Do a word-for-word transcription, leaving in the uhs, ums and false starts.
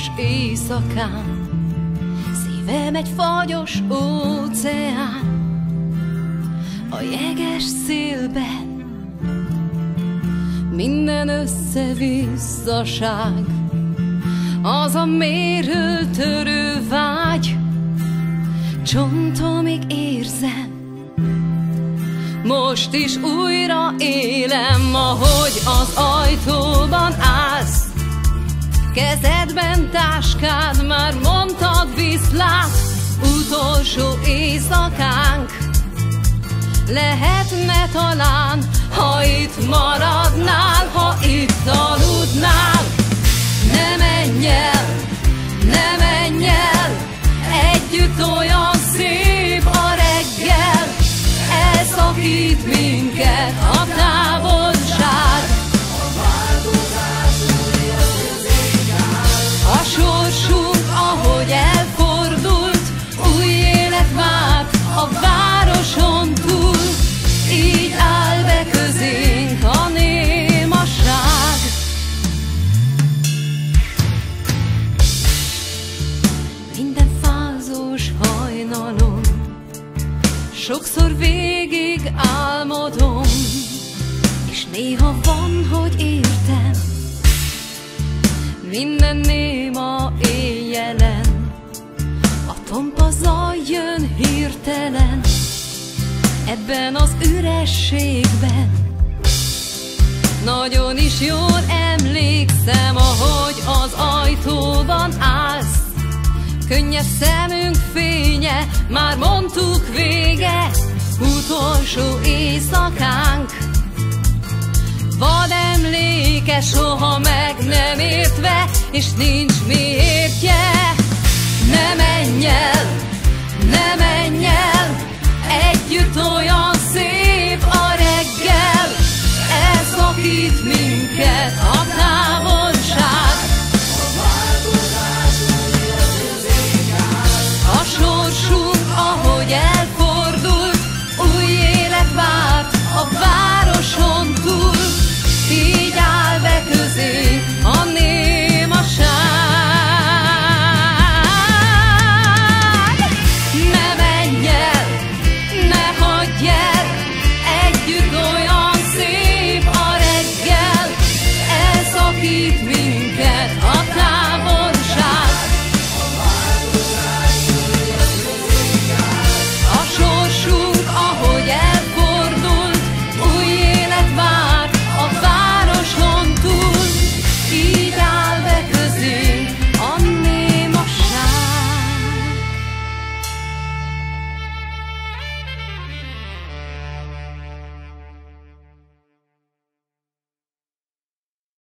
éjszakán, szívem egy fagyos óceán, a jeges szélben minden összevisszaság, az a mérőtörő vágy, csontomig érzem, most is újra élem, ahogy az ajtóban állsz, kezedben táskád, már mondtad viszlát, utolsó éjszakánk lehetne talán, ha itt maradnál, ha itt aludnál. Ne menj el, ne menj el, együtt olyan szép a reggel, elszakít minket a távolság. A sorsunk, ahogy elfordult, új élet várt a városon túl, így áll be közénk a némaság. Minden fázós hajnalon sokszor végig álmodom, és néha van, hogy értem, minden néma éjjelen, a tompa zaj jön hirtelen, ebben az ürességben. Nagyon is jól emlékszem, ahogy az ajtóban állsz, könnyes szemünk fénye, már mondtuk vége, utolsó éjszakánk. Vad emléke, soha meg nem értve, és nincs mi értje. Ne menj el,